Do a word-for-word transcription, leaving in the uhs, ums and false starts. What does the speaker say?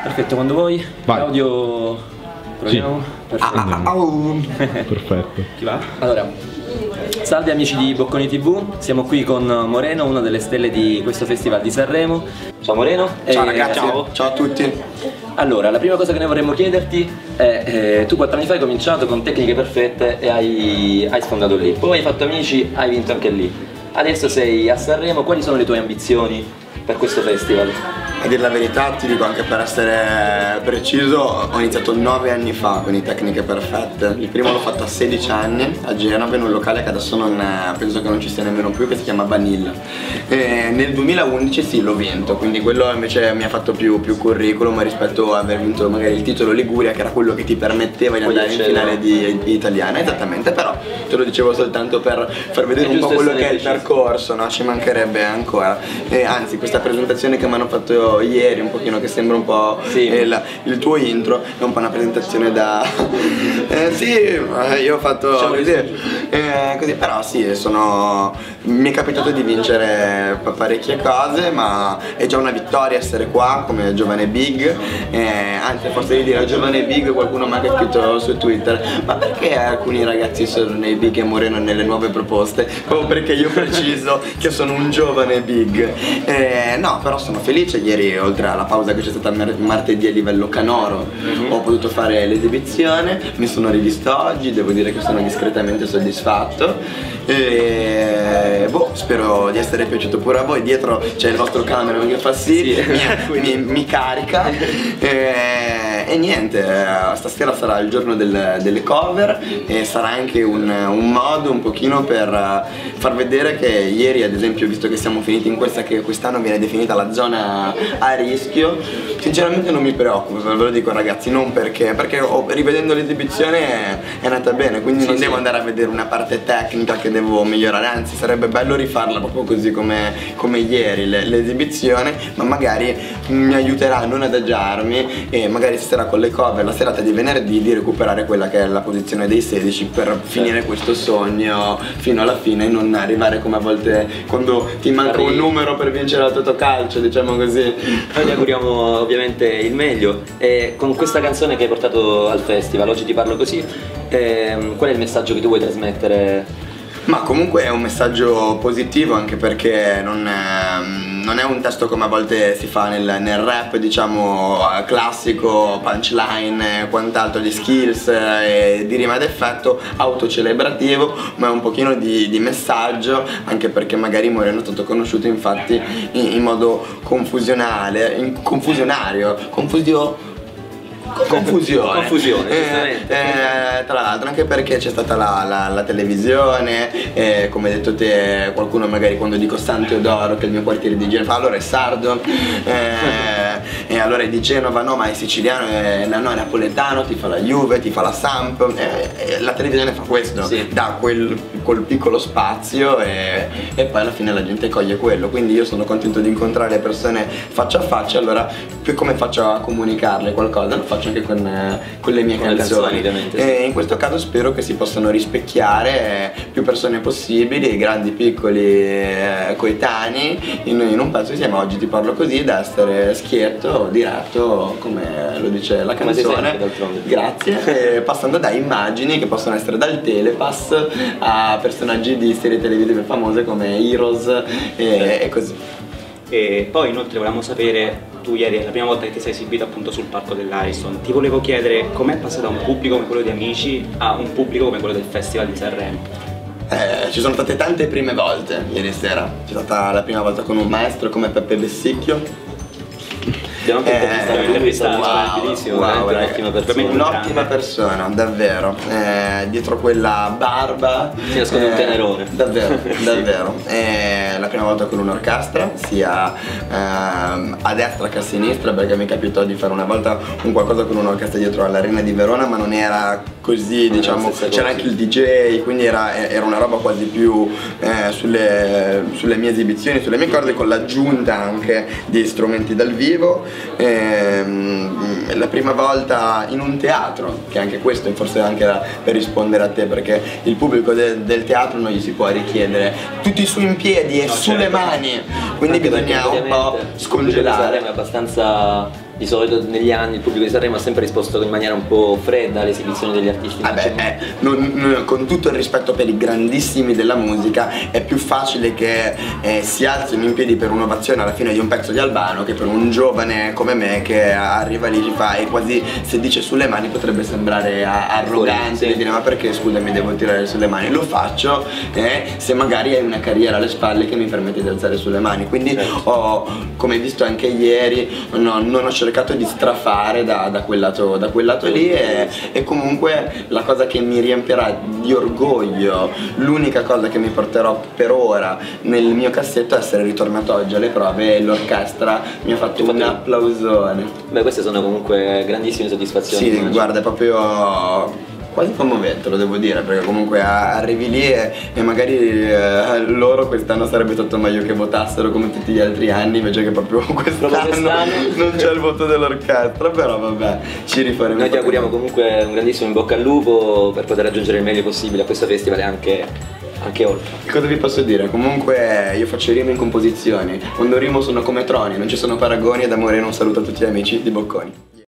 Perfetto, quando vuoi. Vai. Audio. Proviamo. Sì. Perfetto. Ah, ah, oh. Perfetto. Chi va? Allora, salve amici di Bocconi tivù, siamo qui con Moreno, una delle stelle di questo festival di Sanremo. Ciao Moreno. Ciao e... ragazzi, ciao. Ciao a tutti. Allora, la prima cosa che noi vorremmo chiederti è, eh, tu quattro anni fa hai cominciato con Tecniche Perfette e hai, hai sfondato lì, poi hai fatto amici, hai vinto anche lì. Adesso sei a Sanremo, quali sono le tue ambizioni per questo festival? A dire la verità, ti dico anche per essere preciso, ho iniziato nove anni fa con i Tecniche Perfette. Il primo l'ho fatto a sedici anni a Genova in un locale che adesso non è, penso che non ci sia nemmeno più, che si chiama Vanilla. E nel duemilaundici sì, l'ho vinto, quindi quello invece mi ha fatto più, più curriculum rispetto a aver vinto magari il titolo Liguria, che era quello che ti permetteva di andare in finale di, di italiana. Esattamente, però te lo dicevo soltanto per far vedere un po' quello che è il percorso, no? Ci mancherebbe ancora. E anzi, questa presentazione che mi hanno fatto ieri, un pochino, che sembra un po' sì. il, il tuo intro, è un po' una presentazione da... eh, sì, io ho fatto così, eh, così, però sì, sono... mi è capitato di vincere parecchie cose, ma è già una vittoria essere qua come giovane big, eh, anzi forse di dire giovane big, qualcuno mi ha scritto su Twitter, ma perché alcuni ragazzi sono nei big e Moreno nelle nuove proposte? Proprio perché io preciso che sono un giovane big, eh, no, però sono felice. Ieri, oltre alla pausa che c'è stata martedì a livello canoro, mm-hmm. ho potuto fare l'esibizione, mi sono rivisto oggi, devo dire che sono discretamente soddisfatto e boh, spero di essere piaciuto pure a voi. Dietro c'è il vostro cameraman che fa sì, sì. Mi, mi, mi carica e, e niente, stasera sarà il giorno del, delle cover e sarà anche un, un modo un pochino per far vedere che ieri, ad esempio, visto che siamo finiti in questa che quest'anno viene definita la zona a rischio, sinceramente non mi preoccupo, ve lo dico ragazzi, non perché, perché oh, rivedendo l'esibizione è andata bene, quindi sì, non sì. devo andare a vedere una parte tecnica che devo migliorare, anzi sarebbe bello rifarla proprio così come, come ieri l'esibizione, ma magari mi aiuterà a non adagiarmi e magari stasera con le cover, la serata di venerdì, di recuperare quella che è la posizione dei sedici per certo. finire questo sogno fino alla fine e non arrivare come a volte quando ti manca Arrivi. un numero per vincere la Totocalcio, diciamo così. Noi ti auguriamo ovviamente il meglio e con questa canzone che hai portato al festival, Oggi ti parlo così, ehm, qual è il messaggio che tu vuoi trasmettere? Ma comunque è un messaggio positivo, anche perché non è, non è un testo come a volte si fa nel, nel rap, diciamo, classico, punchline e quant'altro, di skills e di rima d'effetto, autocelebrativo, ma è un pochino di, di messaggio, anche perché magari Moreno è stato conosciuto infatti in, in modo confusionale, in, confusionario, confusio... Confusione, Confusione eh, eh, tra l'altro, anche perché c'è stata la, la, la televisione, eh, come hai detto te, qualcuno magari quando dico San Teodoro, che è il mio quartiere di Genova, allora è sardo, eh, e allora è di Genova, no ma è siciliano, eh, no, è napoletano, ti fa la Juve, ti fa la Samp, eh, eh, la televisione fa questo, sì. dà quel, quel piccolo spazio e, e poi alla fine la gente coglie quello, quindi io sono contento di incontrare le persone faccia a faccia, allora più come faccio a comunicarle qualcosa, lo faccio anche con, eh, con le mie con canzoni, canzoni sì. E in questo caso spero che si possano rispecchiare eh, più persone possibili, grandi, piccoli, eh, coetanei, in, in un pezzo insieme. Oggi ti parlo così, da essere schietto, diretto, come lo dice la canzone, grazie, e passando da immagini che possono essere dal telepass a personaggi di serie televisive famose come Heroes e, e così. E poi inoltre volevamo sapere, tu ieri è la prima volta che ti sei esibito appunto sul palco dell'Ariston, ti volevo chiedere com'è passato da un pubblico come quello di Amici a un pubblico come quello del Festival di Sanremo? Eh, ci sono state tante prime volte ieri sera, c'è stata la prima volta con un maestro come Peppe Bessicchio. Abbiamo anche intervistato, eh, intervistato, wow, wow, un'ottima persona, un'ottima persona, davvero, eh, dietro quella barba si nasconde eh, un tenerone, davvero, davvero. Eh, la prima volta con un'orchestra, sia eh, a destra che a sinistra, perché mi capitò di fare una volta un qualcosa con un'orchestra dietro all'Arena di Verona, ma non era così, diciamo, c'era anche il D J, quindi era, era una roba quasi più eh, sulle, sulle mie esibizioni, sulle mie corde, con l'aggiunta anche di strumenti dal vivo. Ehm, la prima volta in un teatro, che anche questo forse anche era per rispondere a te, perché il pubblico de, del teatro non gli si può richiedere tutti su in piedi e no, sulle certo. mani, quindi anche bisogna un po' scongelare. È abbastanza di solito negli anni il pubblico di Sanremo ha sempre risposto in maniera un po' fredda alle esibizioni degli artisti. Vabbè, eh, non, non, con tutto il rispetto per i grandissimi della musica, è più facile che eh, si alzino in piedi per un'ovazione alla fine di un pezzo di Albano che per un giovane come me che arriva lì, ci fa e quasi se dice sulle mani potrebbe sembrare arrogante, sì. Dire ma perché scusami devo tirare sulle mani? Lo faccio eh, se magari hai una carriera alle spalle che mi permette di alzare sulle mani, quindi certo. Ho, come hai visto anche ieri, no, non ho cercato di strafare da, da, quel lato, da quel lato lì e, e comunque la cosa che mi riempirà di orgoglio, l'unica cosa che mi porterò per ora nel mio cassetto è essere ritornato oggi alle prove e l'orchestra mi ha fatto un applausone. Beh, queste sono comunque grandissime soddisfazioni. Sì, immagino. Guarda, è proprio quasi commovente, lo devo dire, perché comunque arrivi lì e, e magari eh, loro quest'anno sarebbe tutto meglio che votassero come tutti gli altri anni, invece che proprio quest'anno quest non c'è il voto dell'orchestra, però vabbè, ci rifaremo. Noi ti auguriamo comunque un grandissimo in bocca al lupo per poter raggiungere il meglio possibile a questo festival e anche, anche oltre. Cosa vi posso dire? Comunque io faccio rime in composizioni, quando rimo sono come Troni, non ci sono paragoni ed amore, un saluto a tutti gli amici di Bocconi.